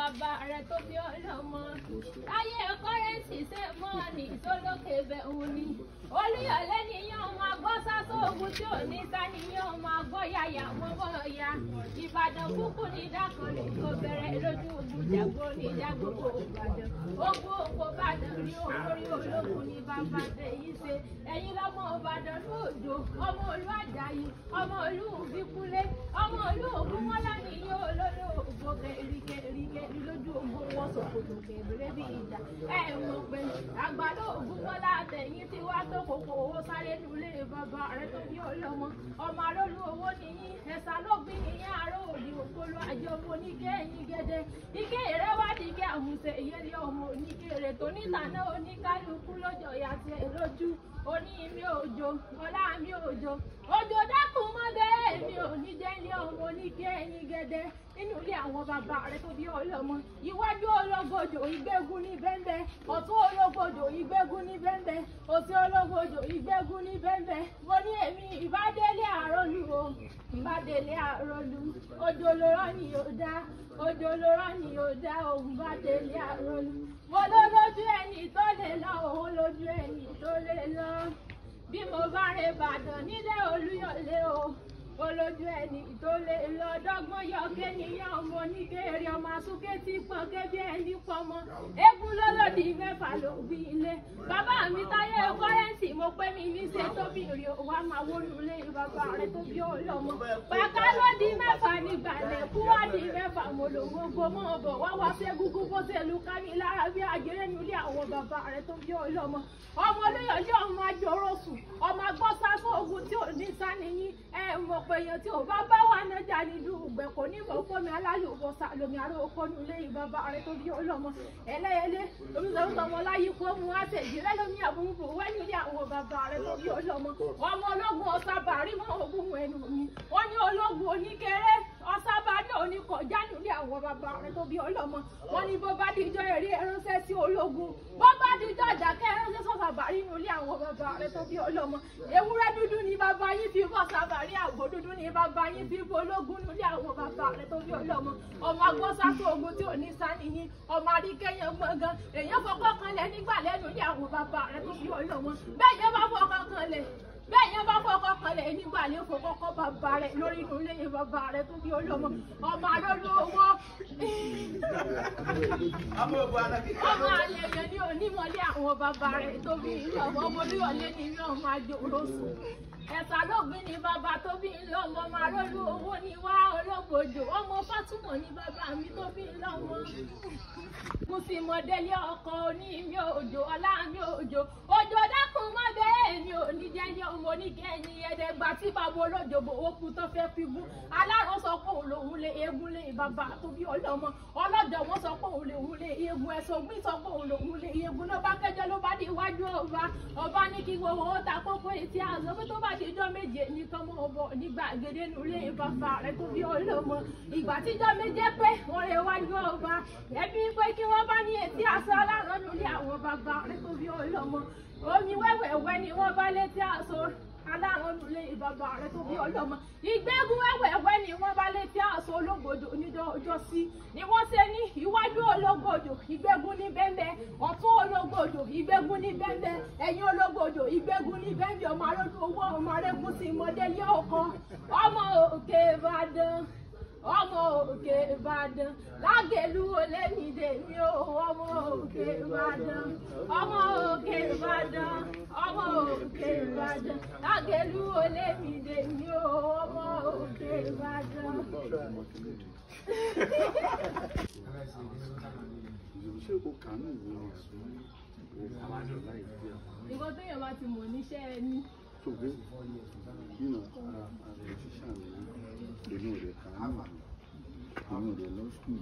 bàbá rẹ̀ tó bí ọlọ́mọ. Láyé kọ́rẹ́ǹsì ṣe mọ́ ní ìsólókè bẹ̀ òun ni. Olúyọ̀lé nìyẹn máa gbọ́ sásóògùn tí ò ní sá nìyẹn máa gbọ́ yàyà mọ́mọ́ ya. Ìbàdàn kúkú ní dákọ̀lẹ̀ tó bẹ̀rẹ̀ lójú ogun jẹ́gbó ní ìjágbókò Ìbàdàn. Ogun òpó Ìbàdàn rí olórí ológun ní bàbá tèyí ṣe. Ẹ̀yin lọ́mọ Ìbàdàn lóòjò, ọmọ olú Àjàyí, ọmọ olú Òbíkúnlé, ọmọ olú Ògúnmọ́lá nìyẹn olórí ògbókè ríkẹ́ lójú ogun wọn sòkòtò kèbèrè bí ìjà. Ẹ mọ̀ pé àgbàdo Ògúnmọ́lá àtẹ̀yìn ti wá tó kòkò owó sáré nulẹ̀ bàbá rẹ̀ tó bí ọlọ́mọ. Ọmọ arólú owó nìyí, ẹ̀sà ló gbin nìyẹn aró òdì òkolo àjọ ọmọ oníkẹ́ ẹ̀yìn gẹ́dẹ́. Ike rẹ̀ wá di kí àmùsẹ̀ ìyẹ́lẹ̀ ọmọ oníkèrè tó nílànà oníkálukú lọ́jọ́ yàtẹ̀ lójú. Oní mi òjò, ọlá mi òjò, òjò dákun mọ́ bẹ́ẹ̀ mi ò ní jẹ́ ilé ọmọ oníkẹ́ ẹ̀yìn gẹ́dẹ́. Nínú ilé àwọn bàbá rẹ̀ tó bí ọlọ́mọ. Iwájú ológbòjò ìgbégún ní bẹ́ńbẹ́, ọ̀tún ológbòjò ìgbégún ní bẹ́ńbẹ́, òsì ológbòjò ìgbégún ní bẹ́ńbẹ́. Mo ní èmi ìbádélé àrólú o, ìbádélé àrólú. Òjò ló rán ni yóò dá, òjò ló rán ni yóò dá, òun bá délé àrólú. Mo ló lójú ẹni tó lè lọ, òun lójú ẹni tó lè lọ. Bí mo bá rè Ìbàdàn nílé Olúyọ̀lé o. Olójú ẹni tó lè lọ dọ́gbọ́n yọ kéèyàn ọmọ oníkèrè ọmọ asúké tí pọn kébí ẹni pọmọ. Eégún lọ́lọ́dì mẹ́fà ló bí ilé. Bàbá mi Táyé kọ́rẹ́ǹsì mo pé mi ní ṣe tóbi rí o wá máa wó lulẹ̀ bàbá rẹ̀ tó bí ọlọ́mọ. Bàkà ló di mẹ́fà nígbàlẹ̀ kú wá di mẹ́fà mo lò gbogbo mọ́ ọ̀bọ̀ wá wá sí egúngún bó ṣe lu ká mi lára bí àjẹrẹ́ nílé àwọn bàbá rẹ̀ tó bí ọlọ́mọ. Ọmọ Olúyọ̀lé ọmọ àjòrò sùn ọmọ agbọ́sá sóògùn tí ò ní sáníyín mọ̀ pé èèyàn tí ò bá bá wà nájà ní dùgbẹ̀ kò ní mọ̀ fómi alálùbọ́sà lomi aró okòónú ilé ìbàbá rẹ̀ tó bí ọlọ́mọ. Ẹlẹ́yẹlé omi sọ̀rọ̀ ọmọ láyé kó mu àtẹ̀jì rẹ̀ lómi àbúrò wẹ́nu ilé àwọn bàbá rẹ̀ tó bí ọlọ́mọ. Ọmọ ológun ọ̀sàbà rí mọ́ ògùn ẹnu mi. Wọ́n ní ológun oníkéré ọ̀sàbà ní oníkọjá nílé àwọn bàbá rẹ̀ tó bí ọlọ́mọ. Wọ́n ní bó bá dijọ́ eré ẹránṣẹ́ sí ológun, bó bá dijọ́ ìdàkẹ́ ẹránṣẹ́ sọ̀sàbà rí nílé àwọn bàbá rẹ̀ tó bí ọlọ́mọ. Ewúrẹ́ dúdú ni bàbá yín fi bọ́ sàbà rí àgbò dúdú ni bàbá yín fi bológun nílé àwọn bàbá rẹ̀ tó bí ọlọ́mọ. Ọmọ agbọ́sàtò ogun tí ò ní sáníyín, ọmọ àríkẹ́yàn gbọ̀ngàn, èèyàn fọkọ́ kanlẹ̀ nígbà lẹ́nu ní àwọn bàbá rẹ̀ tó bí ọlọ́mọ. Bẹ́ẹ̀ yẹn bá fọkọ́ kanlẹ̀, bẹ́ẹ̀ yẹn bá fọkọ́ kanlẹ̀ nígbà lè fọkọ́ bàbá rẹ̀ lórí inú ilé bàbá rẹ̀ tó bí ọlọ́mọ. Ọmọ àlọ́lú owó. Ọmọ àlẹ̀yẹ ní onímọ̀lé àwọn bàbá rẹ̀ tó bí ọlọ́mọ. Ọmọ Olúyọ̀lé ní ilé ọmọ àjòrò sùn. Ẹ̀sà lógbìn ni bàbá tó bí lọ́mọ, ọmọ arólú owó ni wá ológbòjò. Ọmọ Fátúmọ̀ ni bàbá mi tó bí lọ́mọ. Mo sì mọ̀ délé ọkọ̀ oní mi òjò, ọlá mi òjò. Òjò dákun mọ́ bẹ́ẹ̀ mi ò ní jẹ́ ní ọmọ oníkẹ́yìn ẹ̀ẹ́dẹ́gbà tí bàbá olójò bò ó kú tó fẹ́ fi gún. Aláró sọ pé òun lòun lé eégún lé bàbá tó bí ọlọ́mọ. Ọlọ́jọ́ wọn sọ pé òun lòun lé eégún, ẹ̀sọ́ ògbìn sọ pé òun lòun lé eégún. Ló bá kẹjọ ló bá di iwájú ọba. Ọba ní kí gbogbo ó ta kókó etí àzọ pé tó bá ìjọ méje nìkan mọ́ ọbọ̀ nígbà gèdè nulẹ̀ bàbá rẹ̀ tó bí ọlọ́mọ. Ìgbà tíjọ́ méje pé wọ́n rẹ̀ wájú ọba. Ẹbí pé kí wọ́n bá ní etí aṣọ alárọ̀ nulẹ̀ àwọn bàbá rẹ̀ tó bí ọlọ́mọ. Omi wẹ́wẹ̀wẹ́ ni wọ́n bá létí aṣọ alárọ̀ nulẹ̀ bàbá rẹ̀ tó bí ọlọ́mọ. Ìgbégún wẹ́wẹ̀wẹ́ ni wọ́n bá létí aṣọ ológbòdò níjọ́ ọjọ́ sí. Ni wọ́n ṣe ní iwájú ológbòdò ìgbégún ní bẹ́ńbẹ́, ọ̀tún ológbòdò ìgbégún ní bẹ́ńbẹ́, ẹ̀yìn ológbòdò ìgbégún ní bẹ́ńbẹ́. Ọmọ arólú owó ọmọ arégún sí mọ́dẹ́lẹ́ ọkọ. Ọmọ Òkè Ìbàdàn, ọmọ Òkè Ìbàdàn, Lágẹ̀lú olémìdè mi ò. Ọmọ Òkè Ìbàdàn, ọmọ Òkè Ìbàdàn, ọmọ Òkè Ìbàdàn, Lágẹ̀lú olémìdè mi ò. Ọmọ Òkè Ìbàdàn. Ìwọ tó yàn bá ti mọ̀ níṣẹ́ ẹni. Lọ school.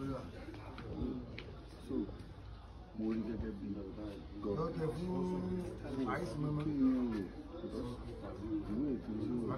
So mo rí gẹ́gẹ́ bí gọ́ọ̀dọ̀ fún àìsí mọ́mọ́ ìwé ètò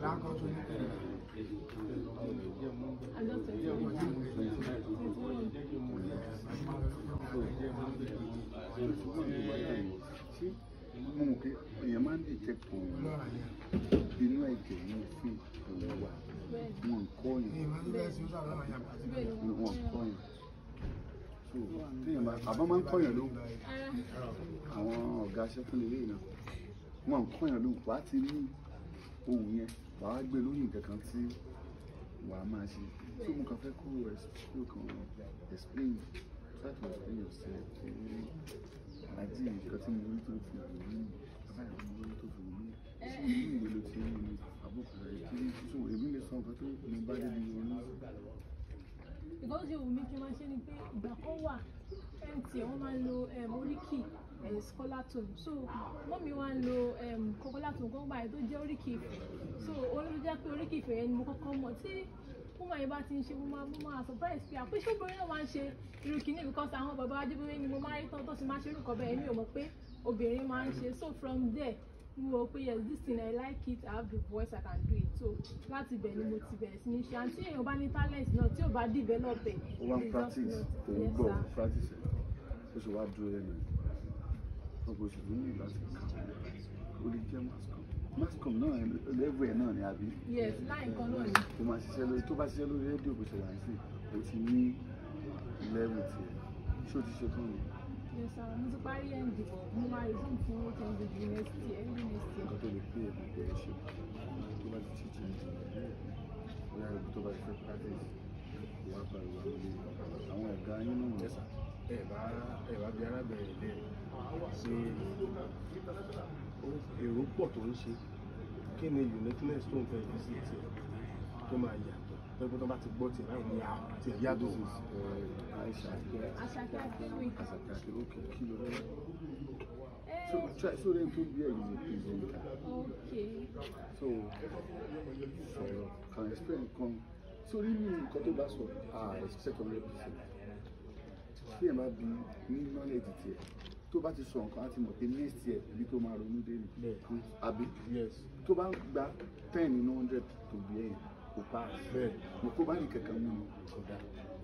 mo mọ̀ pé èèyàn máa ń detect inú ẹ̀jẹ̀ ní òfin òun wà. Wọn kọ́ yẹn. So so téèyàn bá àbá máa ń kọ́yàn lóhùn àwọn ọ̀gá aṣẹ́fúnlẹ̀ lẹ́yìn náà wọ́n ń kọ́yàn lóhùn wàá ti ní ohun yẹn wàá gbé lórí nǹkan kan tí wàá máa ṣe so mo kàn fẹ́ kó explain try to explain yourself àti nǹkan tí mo rí tó fi wù mí bàbá ìwé mo rí tó fi wù mí ìlú ìwé ló ti ń mú àbúkù rẹ̀ kí ní so èmi lè sọ nǹkan tó mo bá débi wọn ní. Because you make him mention pé ìgbà kan wà MT wọ́n máa ń lo oríkì scholar tone so wọ́n mi wá ń lo cocola tone kan gbà yẹn tó jẹ́ oríkì ìfẹ́ so olóòtú jẹ́ pé oríkì ìfẹ́ yẹn ni mo kọ́kọ́ mọ̀ tí fúnmọ̀ yẹn bá ti ń ṣe mo máa surprise pé àpéṣe obìnrin náà máa ń ṣe irú kìíní because àwọn bàbá Adébóyè ni mo máa rí tán tó ti máa ṣe irú kan bẹ́ẹ̀ mi ò mọ̀ pé obìnrin máa ń ṣe so from there mo rò pé yes this thing I like it I have the voice I can do it so láti bẹ̀ ni mo ti bẹ̀rẹ̀ sí ní ṣe àǹtí èèyàn bá ní talent náà tí ò bá develop ẹ̀. ó wá ń practice òun gbọ́ practice ẹ̀ ó sì wá dúró lẹ́nu ẹ̀ ọgbọ̀n oṣù tó ní láti kà ó lè jẹ́ mascom náà lẹ́gbẹ̀ẹ́ ẹ̀ náà ni àbí. yes láì kan náà ni. ó máa ṣiṣẹ́ lórí tó bá ṣiṣẹ́ lórí rédíò bó ṣe wà sí ó ti ní lẹ́wù tiẹ̀ ṣé o ti ṣe tán ni. yes sir mo ti parí nd mo máa resume fún Cambridge University every next year. nǹkan tó lè pè é gbogbo ẹ̀ ṣe tó bá ti teach ẹ̀ bóyá ibi tó bá ti fẹ́ practice ìwà pariwo àwọn ẹ̀gá nínú rẹ̀. ẹ bá bí arábìnrin ilé ṣe èrò pọ̀ tó ń ṣe kí ni uniqueness tó ń fẹ́ fi sí tiẹ̀ tó máa yàtọ̀ pẹ́pẹ́ tó bá ti gbọ́ tiẹ̀ láì ní tiẹ̀ yàtọ̀. Àṣàkẹ́ Akéwì. Àṣàkẹ́ Akéwì kí ló rẹ̀ so then to be a presenter. Okay. So can explain come so nínú nǹkan tó bá sọ expect 100%. Tí ẹ bá bí ní knowledge tiẹ̀ tó bá ti sọ nǹkan láti mọ̀ pé next year ibi tó máa ronú dé ni àbí tó bá gba 10 nínú 100 tó bí ẹ̀yìn kò pass mo kó bá ní kankan mú mi kò dá.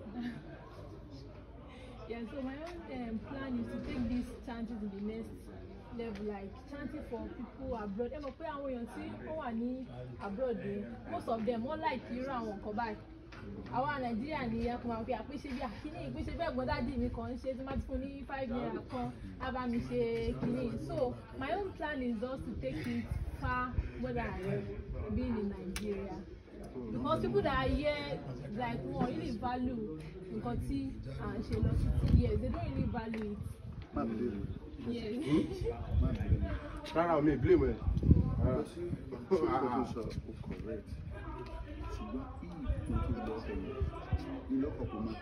Yeah, so my own plan is to take these chances in the next level, like chanting for people abroad. Ẹ mọ̀ pé àwọn èèyàn tí ó wà ní abroad most of them wọ́n like irú àwọn nǹkan báyìí. Àwa Nàìjíríà ni ẹ kò máa fi àpèṣe bí àkíní ìpèsè bẹ́ẹ̀ gbọ́n dáàdì mi kan ń ṣe tí wọ́n ti fún ní 5 naira kan á bá mi ṣe kìíní. So my own plan is just to take it far more than being in Nigeria. Because people that are here like wọ́n really value nǹkan tí à ń ṣe lọ títí yes they don't really value it. Má bìlẹ̀ Yes. má bìlẹ̀ rárá mi blame ẹ. ọ̀rọ̀ tí ó tó sọ ó correct ṣùgbọ́n ìyí tó tó lọ ọ̀hún ní lọ́kọ̀ kò máa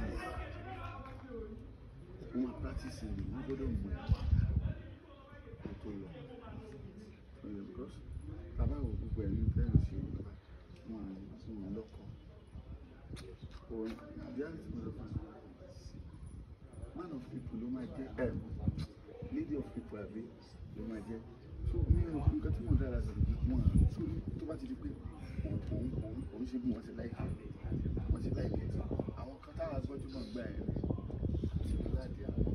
practice ni wọ́n gbọ́dọ̀ mọ̀ ẹ́ kó tó lọ because bàbá wo gbogbo ẹ̀ ní fẹ́ràn ṣe wọn lọ́kọ̀ or reality of the man of people ló máa jẹ́ lady of people àbí ló máa jẹ́ so ní nǹkan tí wọ́n dára sọ̀rọ̀ wọn so tó bá ti di pé òun ṣe bí wọ́n ti láìpẹ́ àwọn kan táwọn agbọ́júmọ̀ gbà ẹ̀ ṣe bí láti àwọn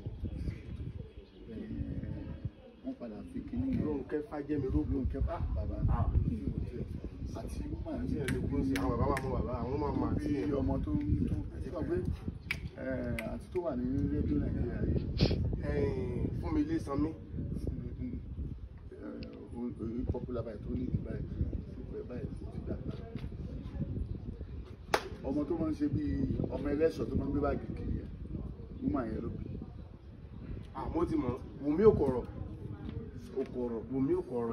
wọ́n padà fi kíní yẹn Rónkẹ́ Fájẹ́mi Rónkẹ́ bàbá àti woman àti ẹ̀ẹ́dẹ́gbọ́n sí àwọn bàbá mọ bàbá àwọn máa máa tí ọmọ tó sọ pé àti tó wà ní rédíò Nàìjíríà yìí fún mi ilé sanmi popular báyìí tó ní ìdí báyìí ṣùgbọ́n báyìí ti dàgbà ọmọ tó máa ń ṣe bí ọmọ ẹlẹ́ṣọ̀ tó máa ń gbé báàgì kiri ẹ̀ woman yẹn ló bí. àmọ́ ti mọ̀ Wùmí Òkọ̀rọ̀ Wùmí Òkọ̀rọ̀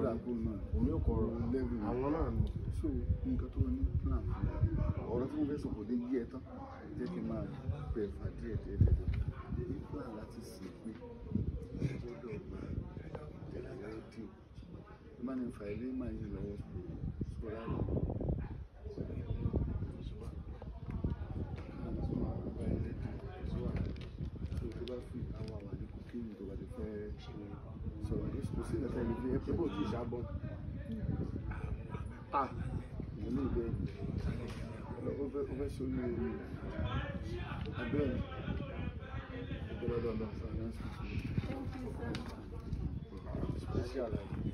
àwọn náà ni. so nǹkan tó ní plan ọ̀rọ̀ tí mo fẹ́ sọ kò dé yí ẹ tán jẹ́ kí n máa bẹ̀ fà díẹ̀ ní plan láti sìn pé gbọ́dọ̀ máa tẹ̀lé rédíò má ní fa ilé máa yí lọ́wọ́ sọ́ra rẹ̀. tó bá fi àwọn àwọn àdínkù kéwì tó bá ti fẹ́ sọ̀rọ̀ ní kò sí ìgbàta ìlú fi ẹ́pẹ́ bó ti ṣàbọ̀. mo ní ìbẹ́ ó fẹ́ ṣe orí ẹni abẹ́rẹ́ ìgbẹ́lọ́dọ̀ lọ sọ̀rọ̀ náà sí special life.